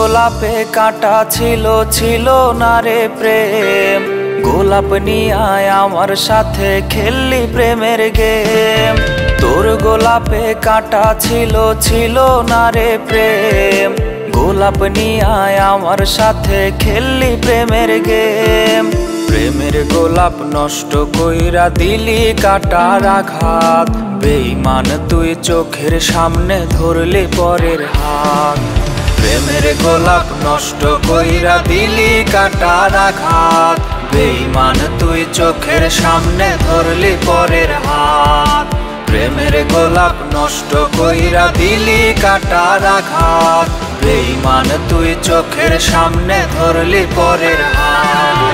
গোলাপে কাঁটা ছিল ছিল না রে প্রেম, গোলাপ নিয়ে আমার সাথে খেললি প্রেমের গেম। তোর গোলাপে কাঁটা ছিল ছিল না রে প্রেম, গোলাপ নিয়ে আমার সাথে খেললি প্রেমের গেম। প্রেমের গোলাপ নষ্ট কইরা দিলি কাটার আঘাত, বেঈমান তুই চোখের সামনে ধরলি পরের হাত। প্রেমের গোলাপ নষ্ট কইরা দিলি কাটার আঘাত, বেঈমান তুই চোখের সামনে ধরলি পরের হাত। প্রেমের গোলাপ নষ্ট কইরা দিলি কাটার আঘাত, বেঈমান তুই চোখের সামনে ধরলি পরের হাত।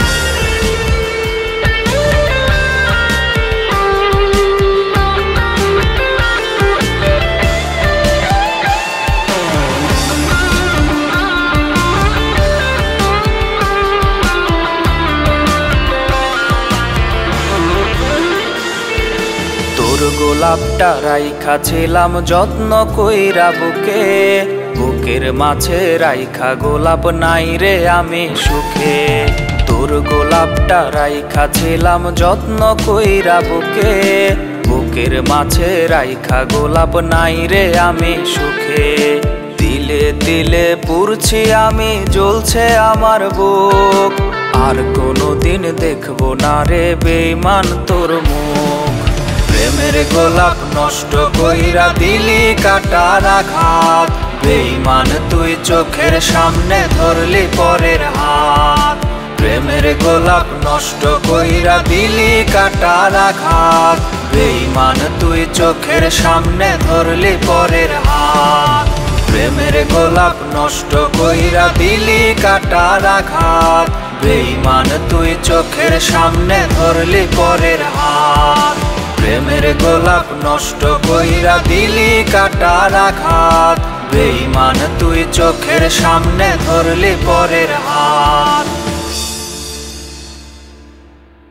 তোর গোলাপটা রাইখা ছিলাম যত্ন কইরা বুকে, বুকের মাঝে রাইখা গোলাপ নাই রে আমি সুখে। তোর গোলাপটা রাইখা ছিলাম যত্ন কইরা বুকে, বুকের মাঝে রাইখা গোলাপ নাই রে আমি সুখে। দিলে দিলে পুরছি আমি, জ্বলছে আমার বুক, আর কোনোদিন দেখবো না রে বেঈমান তোর মুখ। প্রেমের গোলাপ নষ্ট কইরা দিলি কাটার আঘাত, বেঈমান তুই চোখের সামনে ধরলি পরের হাত। প্রেমের গোলাপ নষ্ট কইরা দিলি কাটার আঘাত, বেঈমান তুই চোখের সামনে ধরলি পরের হাত। প্রেমের গোলাপ নষ্ট কইরা দিলি কাটার আঘাত, বেঈমান তুই চোখের সামনে ধরলি পরের হাত। প্রেমের গোলাপ নষ্ট কইরা দিলি কাটার আঘাত, বেঈমান তুই চোখের সামনে ধরলি পরের হাত।